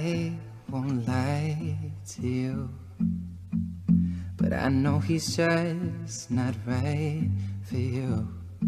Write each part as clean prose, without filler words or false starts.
I won't lie to you, but I know he's just not right for you.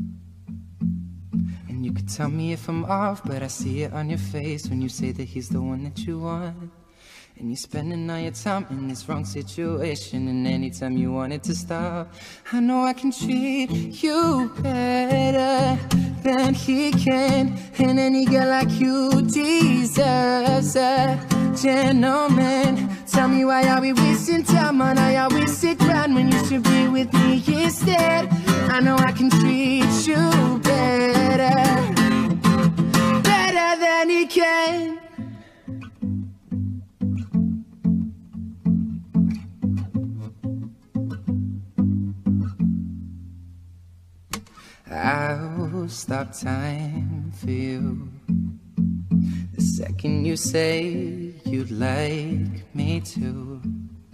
And you could tell me if I'm off, but I see it on your face when you say that he's the one that you want. And you're spending all your time in this wrong situation, and anytime you want it to stop, I know I can treat you better than he can. And any girl like you deserves a gentleman. Tell me, why are we wasting time on I always sit around when you should be with me instead? I know I can treat you better, better than he can. I'll stop time for you the second you say you'd like me to.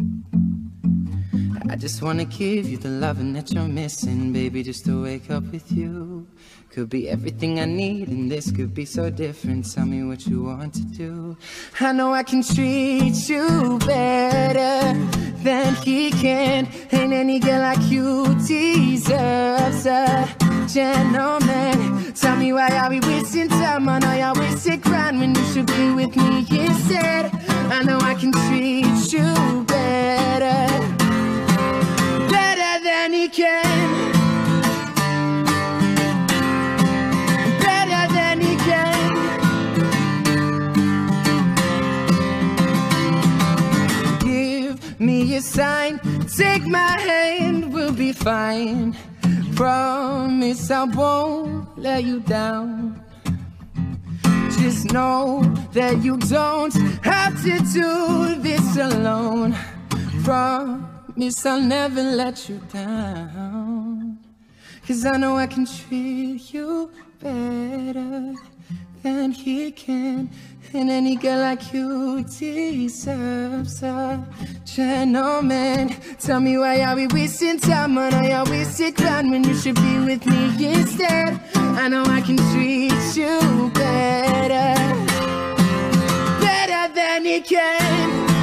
I just wanna give you the loving that you're missing, baby, just to wake up with you. Could be everything I need, and this could be so different. Tell me what you want to do. I know I can treat you better than he can. And any girl like you deserves a gentleman. Tell me, why are we wasting time on I always sit around when you should be with me instead? I know I can treat you better, better than he can, better than he can. Give me a sign, take my hand, we'll be fine. Promise I won't let you down. Just know that you don't have to do this alone. Promise I'll never let you down. 'Cause I know I can treat you better than he can. And any girl like you deserves a gentleman. Tell me, why are we wasting time on I always sit around when you should be with me instead? I know I can treat you better, better than he can.